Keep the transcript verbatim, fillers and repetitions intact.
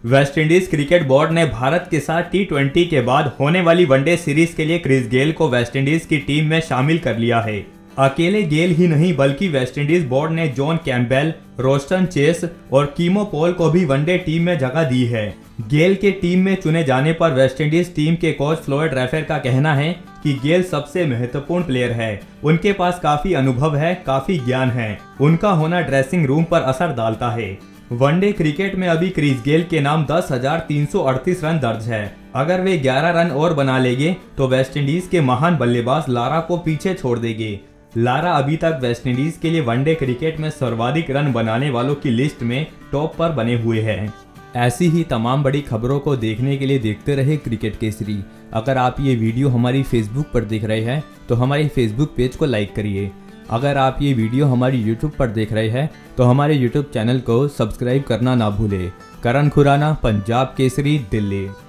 West Indies cricket board ने भारत के साथ टी ट्वेंटी के बाद होने वाली वनडे सीरीज के लिए क्रिस गेल को वेस्टइंडीज की टीम में शामिल कर लिया है। अकेले गेल ही नहीं बल्कि वेस्टइंडीज बोर्ड ने जॉन कैम्पबेल, रोस्टन चेस और कीमो पॉल को भी वनडे टीम में जगह दी है। गेल के टीम में चुने जाने पर वेस्टइंडीज टीम के कोच फ्लोयड रैफर का कहना है कि गेल सबसे महत्वपूर्ण प्लेयर है। उनके पास काफी अनुभव है, काफी ज्ञान है। उनका होना ड्रेसिंग रूम पर असर डालता है। वनडे क्रिकेट में अभी क्रिस गेल के नाम दस हजार तीन सौ अड़तीस रन दर्ज है। अगर वे ग्यारह रन और बना लेंगे तो वेस्टइंडीज के महान बल्लेबाज लारा को पीछे छोड़ देंगे। लारा अभी तक वेस्टइंडीज के लिए वनडे क्रिकेट में सर्वाधिक रन बनाने वालों की लिस्ट में टॉप पर बने हुए हैं। ऐसी ही तमाम बड़ी खबरों को देखने के लिए देखते रहे क्रिकेट केसरी। अगर आप ये वीडियो हमारी फेसबुक पर देख रहे हैं तो हमारे फेसबुक पेज को लाइक करिए। अगर आप ये वीडियो हमारी यूट्यूब पर देख रहे हैं तो हमारे यूट्यूब चैनल को सब्सक्राइब करना ना भूलें। करण खुराना, पंजाब केसरी, दिल्ली।